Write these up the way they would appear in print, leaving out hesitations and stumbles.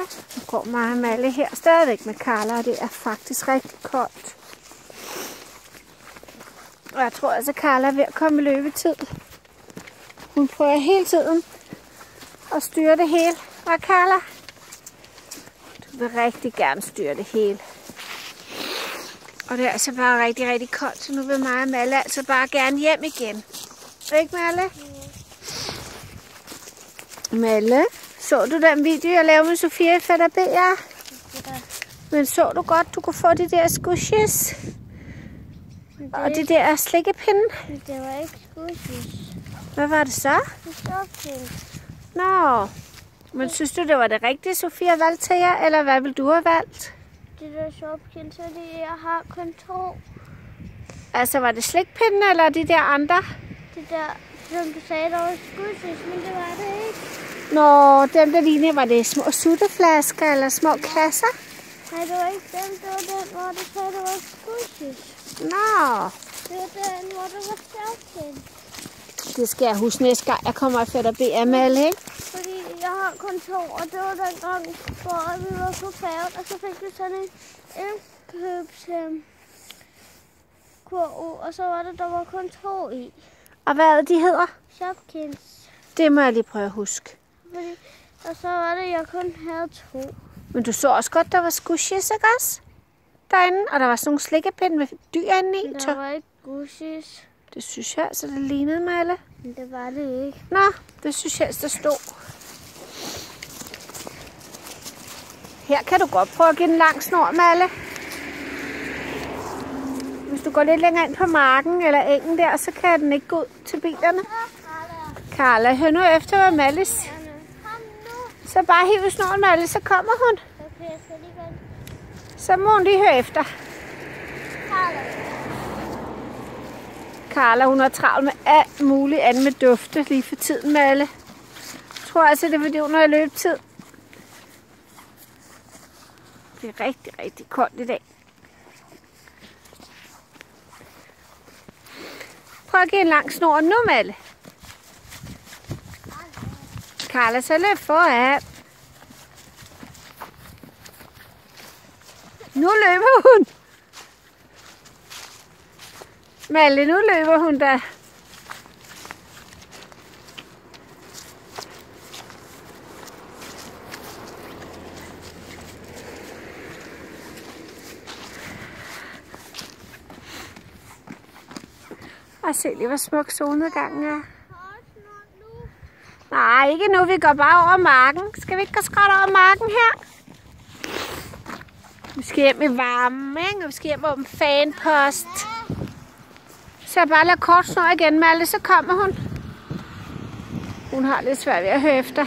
Nu går mig og Malle her stadigvæk med Carla, og det er faktisk rigtig koldt. Og jeg tror altså, Carla er ved at komme i løbetid. Hun prøver hele tiden at styre det hele. Og Carla, du vil rigtig gerne styre det hele. Og det er altså bare rigtig, rigtig koldt, så nu vil mig og Malle altså bare gerne hjem igen. Ikke, Malle? Malle, så du den video, jeg lavede med Sofia i Fætter? Men så du godt, du kunne få de der squishes? Og de der slikkepinde? Det var ikke squishes. Hvad var det så? Nå, men synes du, det var det rigtige, Sofia valgte til jer, eller hvad vil du have valgt? Det der shopkins, fordi jeg har kun 2. Altså, var det slikpinde, eller de der andre? Det der, som du sagde, der var squishes, men det var det ikke. Nå, dem der lignede, var det små sutteflasker, eller små kasser? Nej, det var ikke dem, det var den, hvor du sagde, der var squishes. Nå. Det var den, hvor der var shopkins. Det skal jeg huske næste gang, jeg kommer i Fætter BM, Malle, ikke? Fordi jeg har kun 2, og det var den gang, hvor vi var på færgen, og så fik vi sådan en indkøbskurv, og så var det, der var kun 2 i. Og hvad de hedder? Shopkins. Det må jeg lige prøve at huske. Fordi, og så var det, jeg kun havde 2. Men du så også godt, der var squishes, ikke også? Derinde, og der var sådan nogle slikkepinde med dyr inde i. Der var ikke squishes. Det synes jeg altså, det lignede, Malle. Men det var det ikke. Nå, det synes jeg, der stod. Her kan du godt prøve at give en lang snor, Malle. Hvis du går lidt længere ind på marken eller engen der, så kan den ikke gå ud til bilerne. Carla, hør nu efter, hvad Malle siger. Så bare hiv snoren, Malle, så kommer hun. Okay, så må hun lige høre efter. Carla, hun er travlt med alt muligt andet med dufte lige for tiden, Malle. Jeg tror altså, det er fordi, hun har løbetid. Det er rigtig, rigtig koldt i dag. Prøv at give en lang snor nu, Malle. Carla, så løb foran. Nu løber hun. Malle, nu løber hun da. Og se lige, hvor smuk solnedgangen er. Nej, ikke nu. Vi går bare over marken. Skal vi ikke gå skråt over marken her? Vi skal hjem i varmen, ikke? Og vi skal hjem åbne fanpost. Så jeg bare lader kort snor igen, Malle, så kommer hun. Hun har lidt svært ved at høre efter.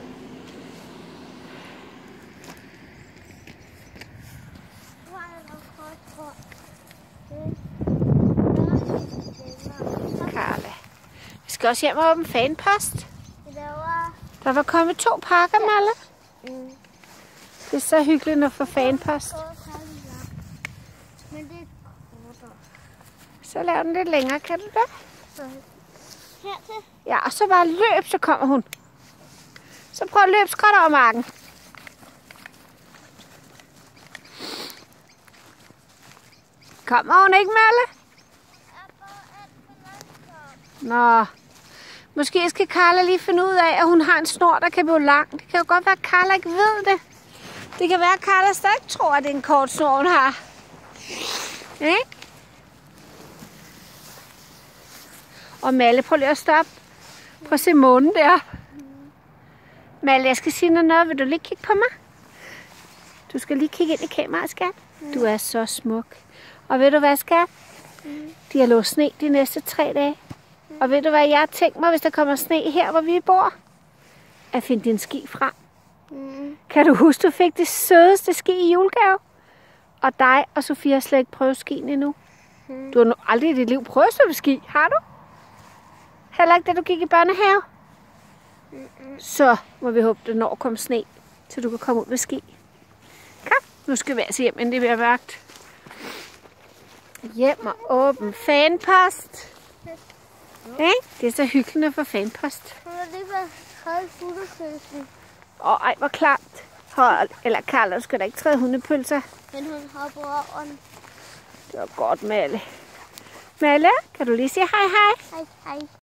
Carla. Vi skal også hjem og åbne fanpost. Der var kommet 2 pakker, Malle. Det er så hyggeligt at få fanpost. Så lav den lidt længere, kan du det? Ja, og så bare løb, så kommer hun. Så prøv at løbe skråt over marken. Kommer hun ikke, Malle? Nå. Måske skal Carla lige finde ud af, at hun har en snor, der kan blive lang. Det kan jo godt være, at Carla ikke ved det. Det kan være, at Carla stadig tror, at det er en kort snor, hun har. Ikke? Og Malle, prøv lige at stoppe. Prøv at se månen der. Malle, jeg skal sige noget. Vil du lige kigge på mig? Du skal lige kigge ind i kameraet, skat. Du er så smuk. Og ved du hvad, skat? De har lovet sne de næste 3 dage. Og ved du hvad, jeg har tænkt mig, hvis der kommer sne her, hvor vi bor, at finde din ski frem. Kan du huske, du fik det sødeste ski i julegave? Og dig og Sofia har slet ikke prøvet skien endnu. Du har aldrig i dit liv prøvet at stå på ski, har du? Heller ikke, da du gik i børnehave? Så må vi håbe, der når at komme sne, så du kan komme ud med ski. Kom, nu skal vi altså hjem, inden det bliver mørkt. Hjem og åbne fanpost. Det er så hyggeligt at få fanpost. Hun har lige været 30 fotosøsen. Ej, hvor klamt. Eller Karl, du skal da ikke træde hundepølser. Men hun hopper over den. Det var godt, Malle. Malle, kan du lige sige hej hej? Hej, hej.